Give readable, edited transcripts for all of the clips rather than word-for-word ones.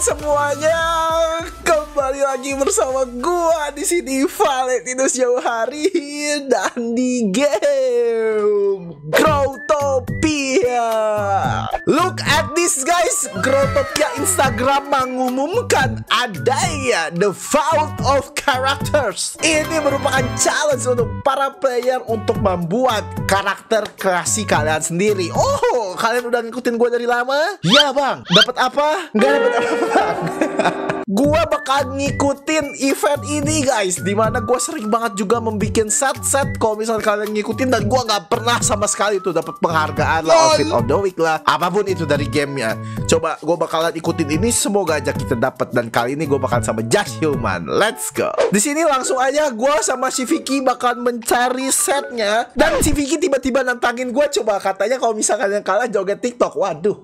semuanya, kembali lagi bersama gua di sini Valentinus Jauhari dan di game Growtopia. Look at this guys, Growtopia Instagram mengumumkan adanya The Vault of Characters. Ini merupakan challenge untuk para player untuk membuat karakter kreasi kalian sendiri. Oh, kalian udah ngikutin gua dari lama? Ya bang, dapat apa? Nggak dapat apa bang. Gua bakal ngikutin event ini guys, dimana gua sering banget juga membuat set-set. Kalau misalnya kalian ngikutin, dan gua nggak pernah sama sekali tuh dapat penghargaan lah, outfit of the week lah, apapun itu dari gamenya. Coba gua bakalan ikutin ini, semoga aja kita dapat. Dan kali ini gua bakal sama Just Human. Let's go. Di sini langsung aja gua sama si Vicky bakal mencari setnya, dan si Vicky tiba-tiba nantangin gua. Coba katanya kalau misalnya kalian kalah joget TikTok. Waduh.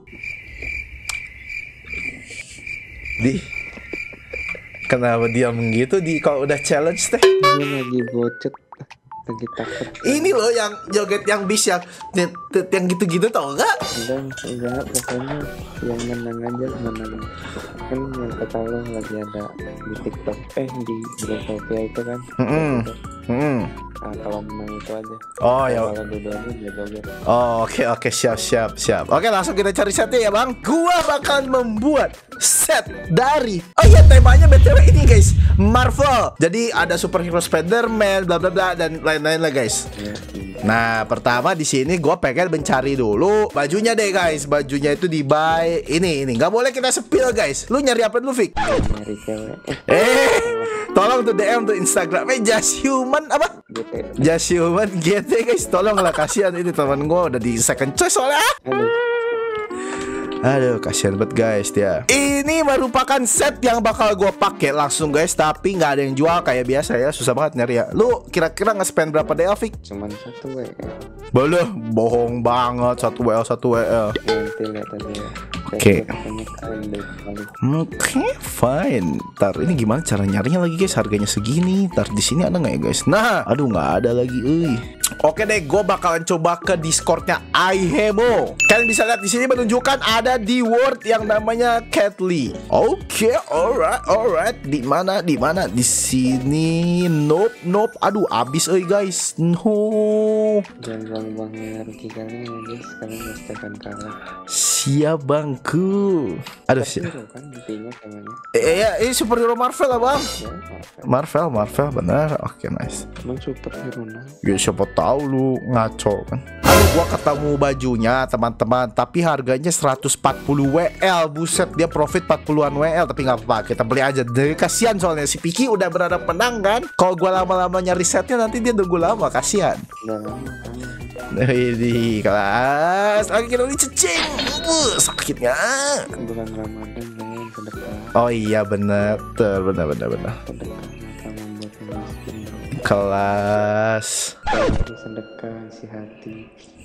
Kenapa dia begitu kalau udah challenge teh? Ini lagi bocet, lagi takut. Ini loh yang joget yang bis yang gitu-gitu tau enggak? Enggak, pokoknya yang menang aja, menang. Kan yang kata lo lagi ada di TikTok, di Growtopia itu kan. Nah, kalau menang itu aja. Oh ya. Kalau dua-duanya dia joget. Oh oke, siap. Oke, langsung kita cari setnya ya bang. Gua bakal membuat set dari, oh iya, temanya BTW ini guys, Marvel. Jadi ada superhero Spider-Man, bla bla bla, dan lain-lain lah guys. Nah, pertama di sini gue pengen mencari dulu bajunya deh guys. Bajunya itu di buy ini. Nggak boleh kita spill guys. Lu nyari apa dulu Vic? Nyari cewek. Tolong tuh DM tuh Instagram Just Human apa? GT. Just Human GT guys. Tolonglah, kasihan ini teman gue udah di second choice soalnya. Aduh, kasihan banget guys dia. Ini merupakan set yang bakal gue pakai langsung guys, tapi nggak ada yang jual kayak biasa ya, susah banget nyari ya. Lu kira-kira nge-spend berapa DL, Vic? Cuman 1 WL. Boleh, bohong banget, 1 WL 1 WL. Nanti lihat aja ya. Oke, fine. Ntar ini gimana cara nyarinya lagi guys? Harganya segini. Ntar di sini ada nggak ya guys? Nah, aduh nggak ada lagi. Oke deh, gue bakalan coba ke Discordnya iHemo. Kalian bisa lihat di sini menunjukkan ada di word yang namanya Catly. Oke, alright. Di mana? Di sini. Nope. Aduh, abis guys. No. Jangan bang rugi kalian ya guys, kalian pasti akan kalah. Siap bangku. Aduh sih. Kan intinya namanya. Ini superhero Marvel lah bang. Ya, Marvel benar. Oke, nice. Emang superhero nah. Ya siapa tahu lu ngaco kan. Aduh, gua ketemu bajunya teman-teman, tapi harganya 140 WL. Buset, dia profit 40-an WL, tapi nggak apa-apa, kita beli aja deh. Kasihan soalnya si Piki udah berharap menang kan. Kalau gua lama-lama nyari setnya, nanti dia nunggu lama, kasihan. Udah lama kan. Ini kelas lagi kita dicecing. Sakitnya. Bulan Ramadan jangan sedekah. Oh iya benar. Benar. Sedekah sama buat miskin. Kelas. Kalau sedekah si hati.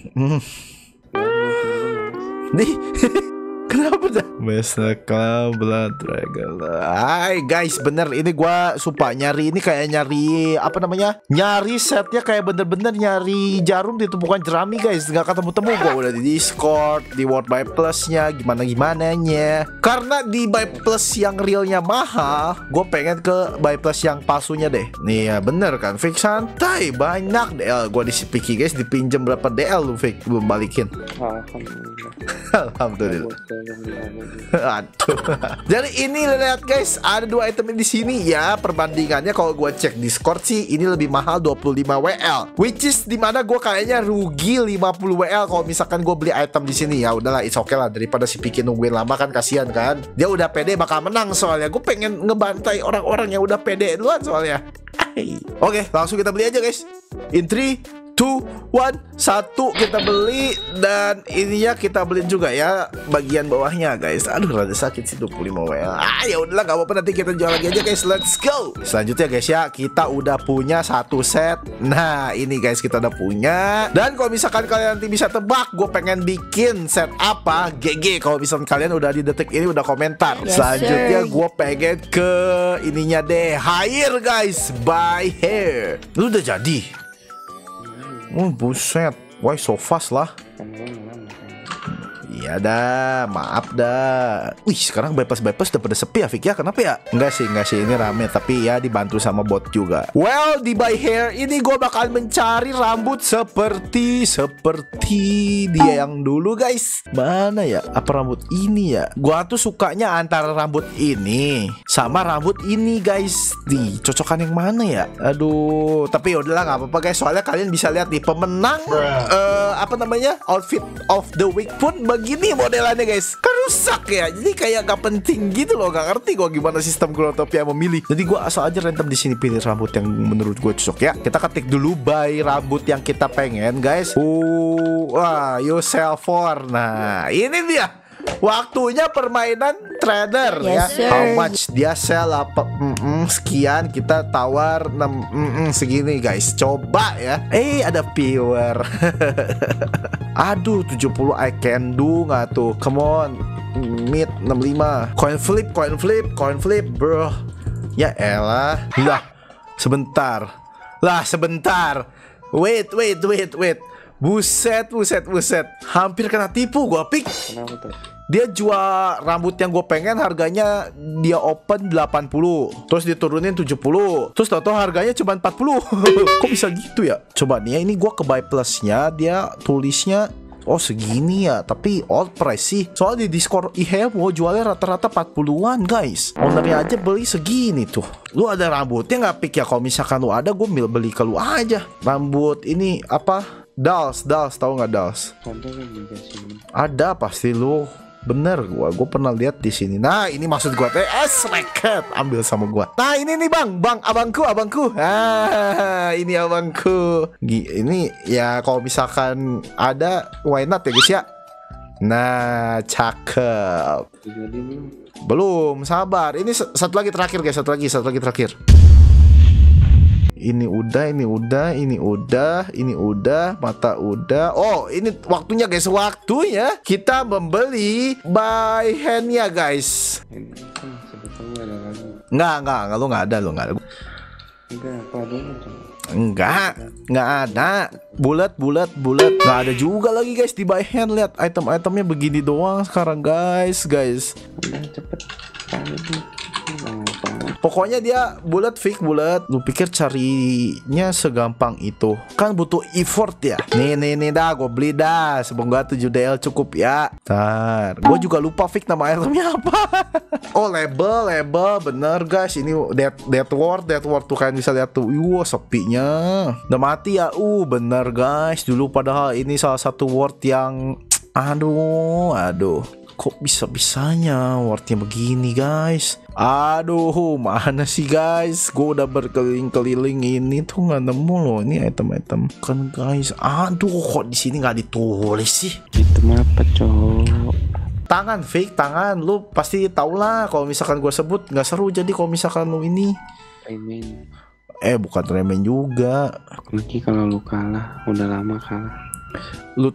Nih. Kenapa dah? Master Club Blood Dragon. Hai guys, bener ini gua suka nyari ini kayak nyari apa namanya? Nyari setnya kayak bener-bener nyari jarum di tumpukan jerami guys. Nggak ketemu-temu gua udah di Discord, di World by Plusnya, gimana-gimananya. Karena di by Plus yang realnya mahal, gua pengen ke by Plus yang palsunya deh. Nih ya bener kan, Fix santai banyak DL. Gua disipiki guys, dipinjam berapa DL lu Fix belum balikin. Alhamdulillah. Alhamdulillah. Aduh. Jadi ini lihat guys, ada 2 item di sini ya. Perbandingannya kalau gue cek Discord sih ini lebih mahal 25 WL, which is dimana gue kayaknya rugi 50 WL kalau misalkan gue beli item di sini. Ya udahlah, it's okay lah, daripada si Piki nungguin lama kan, kasihan kan. Dia udah pede bakal menang soalnya. Gue pengen ngebantai orang-orang yang udah pede duluan soalnya. Oke, langsung kita beli aja guys. In 3, 2, 1, 1 kita beli. Dan ininya kita beliin juga ya bagian bawahnya guys. Aduh rada sakit sih 25 WL. Ya udahlah, gak apa-apa, nanti kita jual lagi aja guys. Let's go. Selanjutnya guys ya, kita udah punya 1 set. Nah ini guys, kita udah punya. Dan kalau misalkan kalian nanti bisa tebak gue pengen bikin set apa, GG. Kalau misalkan kalian udah di detik ini udah komentar. Selanjutnya gue pengen ke ininya deh, hair guys, by hair. Lu udah jadi? Buset, why so fast lah. ya dah, maaf dah. Wih, sekarang bypass udah pada sepi ya, Fik ya. Kenapa ya? Enggak sih, ini rame, tapi ya dibantu sama bot juga. Well, di By Hair ini gue bakal mencari rambut seperti dia yang dulu, guys. Mana ya? Apa rambut ini ya? Gua tuh sukanya antara rambut ini sama rambut ini, guys. Nih, cocokan yang mana ya? Aduh, tapi yaudahlah, nggak apa-apa, guys. Soalnya kalian bisa lihat nih pemenang apa namanya, outfit of the week pun begini modelannya, guys. Kan rusak ya, jadi kayak gak penting gitu loh. Gak ngerti gue gimana sistem Growtopia memilih. Jadi gue asal aja random di sini pilih rambut yang menurut gue cocok ya. Kita ketik dulu by rambut yang kita pengen, guys. Wah, you sell for. Nah, ini dia waktunya permainan trader ya. Sir. How much dia sell apa? Sekian, kita tawar segini, guys. Coba ya. Ada viewer. Aduh, 70 I can do nggak tuh? Come on. Mid 65. Coin flip, bro. Ya elah. Sebentar. Wait. Buset. Hampir kena tipu gua, Pik. Kenapa tuh? Dia jual rambut yang gue pengen, harganya dia open 80, terus diturunin 70, terus tau harganya cuma 40. Kok bisa gitu ya? Coba nih ya, ini gue ke buy plusnya, dia tulisnya oh segini ya, tapi all price sih. Soalnya di Discord Ihemo jualnya rata-rata 40-an, guys. Ownernya aja beli segini tuh. Lu ada rambutnya nggak, Pik ya? Kalau misalkan lu ada, gue beli ke lu aja. Rambut ini apa? Dals, tahu nggak Dals? Ada pasti lu. Bener, gue pernah lihat di sini. Nah, ini maksud gue TS Racket, ambil sama gue. Nah, ini nih bang, abangku. Ini abangku. Ini ya kalau misalkan ada, why not ya guys ya. Nah, cakep. Belum, sabar. Ini satu lagi terakhir guys, satu lagi terakhir. Ini udah, mata udah. Oh, ini waktunya guys, kita membeli by hand-nya, guys. Ini kan sebetulnya ada lagi. Enggak, lu nggak ada. Enggak ada. Bulat. Nggak ada juga lagi, guys, di by hand. Lihat item-itemnya begini doang sekarang, guys. Udah cepet kali. Pokoknya dia bulat. Lu pikir carinya segampang itu? Kan butuh effort ya. Nih dah, gue beli dah. Semoga 7 DL cukup ya. Ntar, gue juga lupa Fik nama itemnya apa. Oh, label, bener guys. Ini dead ward tuh, kalian bisa lihat tuh. Sepinya. Udah mati ya. Bener guys. Dulu padahal ini salah satu ward yang aduh. Kok bisa-bisanya wardnya begini, guys? Aduh, mana sih, guys? Gue udah berkeliling-keliling ini tuh nggak nemu loh. Ini item-item kan, guys. Aduh, kok di sini nggak ditulis sih? Item apa, cowok? Tangan, Fik, tangan. Lu pasti tau lah. Kalau misalkan gue sebut nggak seru. Jadi kalau misalkan lu ini Remen. bukan remen juga. Lagi kalau lu kalah, udah lama kalah. Lu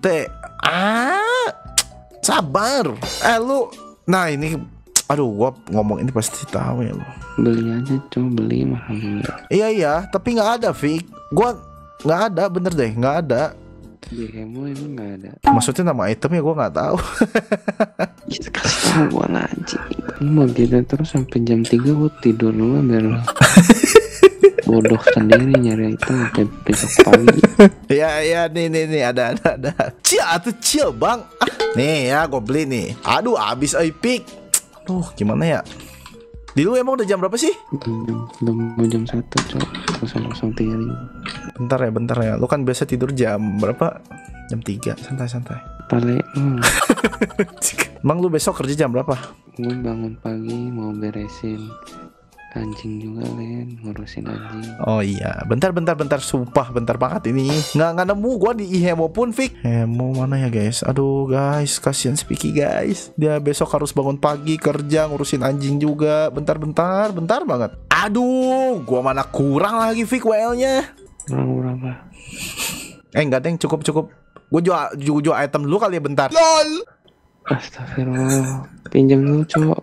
sabar. Lu. Nah, ini gua ngomong ini pasti tahu ya lu. Beli aja, cuma beli mahal dulu. Iya, tapi nggak ada, Fik. Gua nggak ada, bener deh, nggak ada. Di Hemo emang nggak ada. Maksudnya nama itemnya gua nggak tahu. Kita kasih tahu gua anjing. Ini mau gitu terus sampai jam 3 gua tidur dulu biar bodoh sendiri nyari item sampai besok pagi. Ya, nih ada. Chill, Bang. Nih ya, gue beli nih. Aduh, abis Epic. Aduh, gimana ya? Di lu emang udah jam berapa sih? Udah mau jam 1, cok. 003. Bentar ya. Lu kan biasa tidur jam berapa? Jam 3. Santai. Pale. Emang lu besok kerja jam berapa? Gue bangun pagi mau beresin anjing juga, Len, ngurusin anjing. Oh iya, bentar, sumpah bentar banget ini. Nggak nemu gua di Ihemo pun, Fik. Hemo mana ya, guys? Aduh, guys, kasihan Spiki, guys. Dia besok harus bangun pagi kerja ngurusin anjing juga. Bentar banget. Aduh, gua mana kurang lagi, Fik, WL-nya. Kurang berapa? Enggak, Deng, cukup. Gua jual item dulu kali ya, bentar. LOL. Astagfirullah. Pinjam dulu, cowok.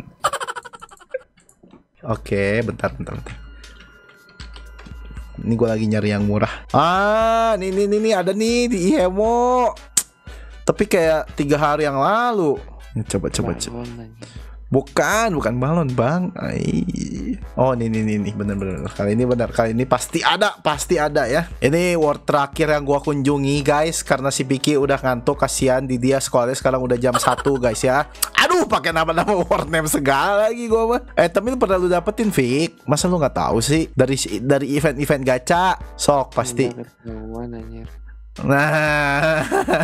Oke, bentar. Ini gue lagi nyari yang murah. Nih ada nih di Ihemo. Tapi kayak 3 hari yang lalu. Coba. Bukan balon bang. Oh ini bener. Kali ini pasti ada ya. Ini word terakhir yang gua kunjungi guys, karena si Piki udah ngantuk, kasihan di dia sekolahnya sekarang udah jam 1 guys ya. Aduh, pakai nama-nama word name segala lagi gua mah. Tapi lu pernah lu dapetin Fik? Masa lu nggak tahu sih dari event-event gacha? Sok pasti. Nah.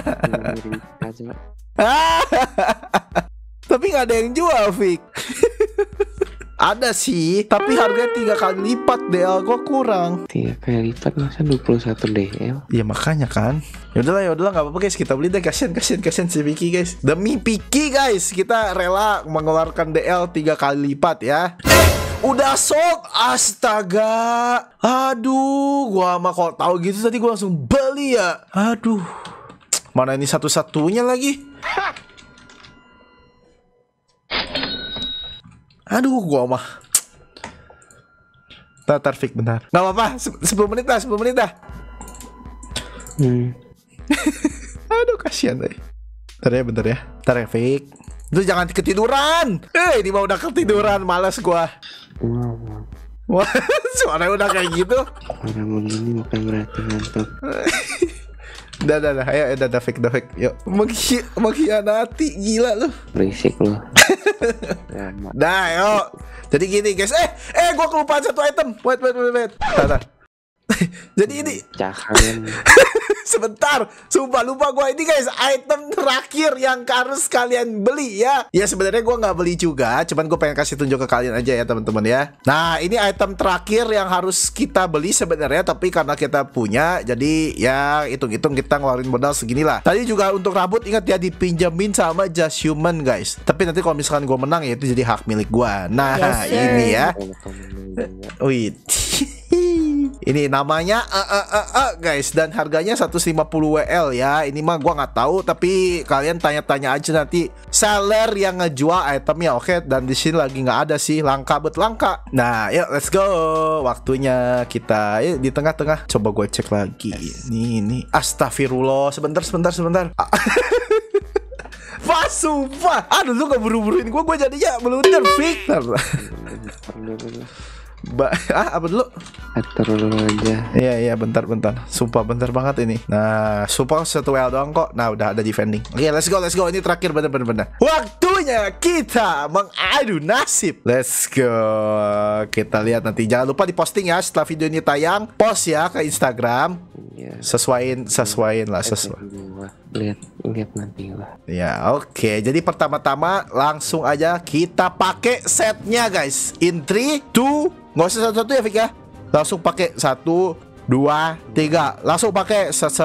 Tapi nggak ada yang jual, Fik. Ada sih, tapi harganya 3 kali lipat DL gua kurang. 3 kali lipat masa 21 DL? Ya makanya kan. Yaudahlah nggak apa-apa guys, kita beli deh. Kasian si Piki guys. Demi Piki guys, kita rela mengeluarkan DL 3 kali lipat ya. Udah sold, astaga. Aduh, gua mah kalau tahu gitu tadi gua langsung beli ya. Aduh, mana ini satu-satunya lagi. Aduh, gua mah. Bentar, Fik, bentar. Gak apa-apa, 10 menit dah. Aduh, kasihan deh. Bentar ya, Fik. Lu jangan ketiduran. Ini mah udah ketiduran, malas gua. Wah, suaranya udah kayak gitu. Orang begini bukan berarti ngantuk. Dah, ayo, Fik. Yuk, mengkhianati, gila lu. Berisik lu. Dah, yuk. Jadi gini guys, gua kelupaan satu item. Wait. Tar. Jadi ini Jangan. sebentar, sumpah lupa gua ini guys, item terakhir yang harus kalian beli ya. Ya sebenarnya gua nggak beli juga, cuman gue pengen kasih tunjuk ke kalian aja ya teman-teman ya. Nah ini item terakhir yang harus kita beli sebenarnya, tapi karena kita punya, jadi ya hitung-hitung kita ngeluarin modal segini lah. Tadi juga untuk rambut ingat ya dipinjemin sama Just Human guys. Tapi nanti kalau misalkan gue menang ya itu jadi hak milik gua. Nah ini ya. Wih. Ini namanya guys, dan harganya 150 WL ya. Ini mah gua nggak tahu, tapi kalian tanya-tanya aja nanti seller yang ngejual itemnya, oke? Dan di sini lagi nggak ada sih, langka. Nah, yuk let's go. Waktunya kita di tengah-tengah. Coba gue cek lagi. Ini astagfirullah. Sebentar. Wah, sumpah. Aduh, lu gak buru-buruin gue jadinya meluncur, Victor. Apa dulu? Atur dulu aja. Iya, bentar. Sumpah bentar banget ini. Nah, sumpah 1 WL doang kok. Nah, udah ada defending. Oke, let's go. Ini terakhir bener. Waktunya kita mengadu nasib. Let's go. Kita lihat nanti. Jangan lupa diposting ya setelah video ini tayang. Post ya ke Instagram. Ya. Sesuaiin lah. Lihat nanti lah. Ya, oke. Jadi pertama-tama langsung aja kita pakai setnya guys. In 3, 2, nggak usah satu-satu ya Fik ya. Langsung pakai 1, 2, 3. Langsung pakai set.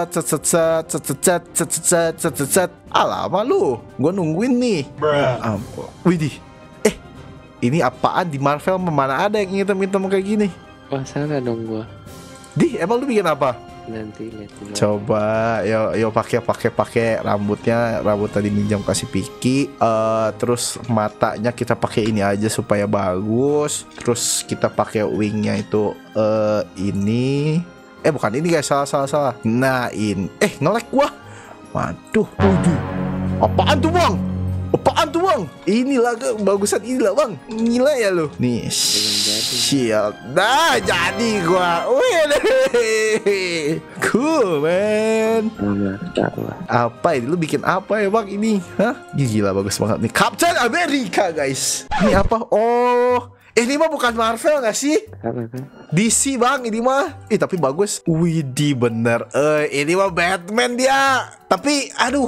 Alamak lu, gue nungguin nih. Ampun. Widih. Ini apaan di Marvel? Mana ada yang hitam-hitam kayak gini? Wah, salah dong gua. Emang lu bikin apa? Nanti lihat dulu. Coba yo pakai rambut tadi minjam kasih Piki. Terus matanya kita pakai ini aja supaya bagus. Terus kita pakai wingnya itu ini. Bukan ini guys, salah. Nah ini nge-lag gua. Waduh. Apaan tuh bang? Inilah bagusan inilah bang. Gila ya lu. Nih shield. Nah jadi gua. Wih, cool man. Apa ini? Lu bikin apa ya bang ini? Hah? Gila bagus banget nih. Captain America guys. Ini apa? Oh, ini mah bukan Marvel gak sih? DC bang ini mah. Tapi bagus. Widih bener. Ini mah Batman dia. Tapi aduh.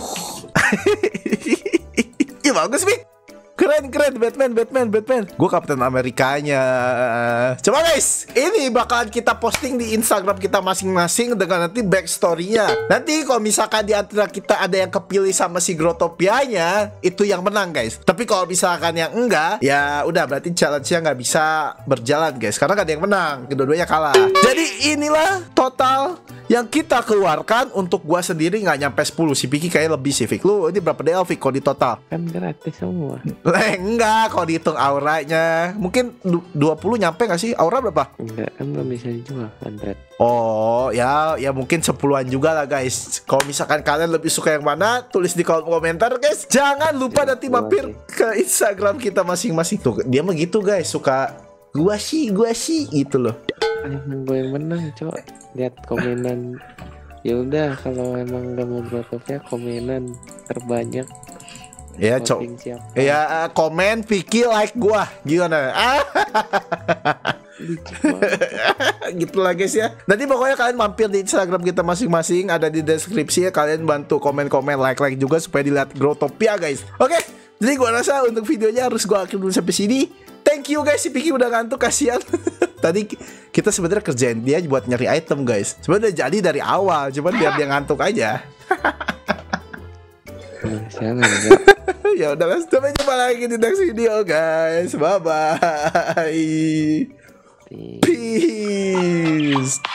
Iya bagus Bik. Keren Batman. Gue Kapten Amerikanya. Coba guys, ini bakalan kita posting di Instagram kita masing-masing dengan nanti backstory-nya. Nanti kalau misalkan di antara kita ada yang kepilih sama si Growtopianya, itu yang menang guys. Tapi kalau misalkan yang enggak, ya udah berarti challenge-nya nggak bisa berjalan guys, karena gak ada yang menang, kedua-duanya kalah. Jadi inilah total yang kita keluarkan untuk gua sendiri nggak nyampe 10. Si Piki kayak lebih sih, Fik. Lu ini berapa DL, Fik, kalau di total? Kan gratis semua. Enggak, kalau dihitung auranya mungkin 20 nyampe nggak sih? Aura berapa? Enggak, kan belum bisa dijual 100. Oh, ya mungkin 10-an juga lah, guys. Kalau misalkan kalian lebih suka yang mana, tulis di kolom komentar, guys. Jangan lupa Ya, nanti mampir ke Instagram kita masing-masing. Tuh, dia mah gitu, guys. Suka gua sih gitu loh. Emang gue yang menang, Cok. Lihat komenan. Ya udah, kalau emang gak mau Growtopia, komenan terbanyak. Ya, Cok. Voting siapa? Ya, komen Vicky like gua. Gimana? Lucu banget. Gitu lah, guys ya. Nanti pokoknya kalian mampir di Instagram kita masing-masing, ada di deskripsi ya. Kalian bantu komen-komen, like juga supaya dilihat Growtopia, guys. Oke. Jadi gua rasa untuk videonya harus gua akhiri dulu sampai sini. Thank you, guys. Si Vicky udah ngantuk, kasihan. Tadi kita sebenarnya kerjain dia buat nyari item, guys. Sebenarnya udah jadi dari awal, cuman biar dia ngantuk aja. Jangan enggak. Ya udah, sampai jumpa lagi di next video, guys. Bye bye. Peace.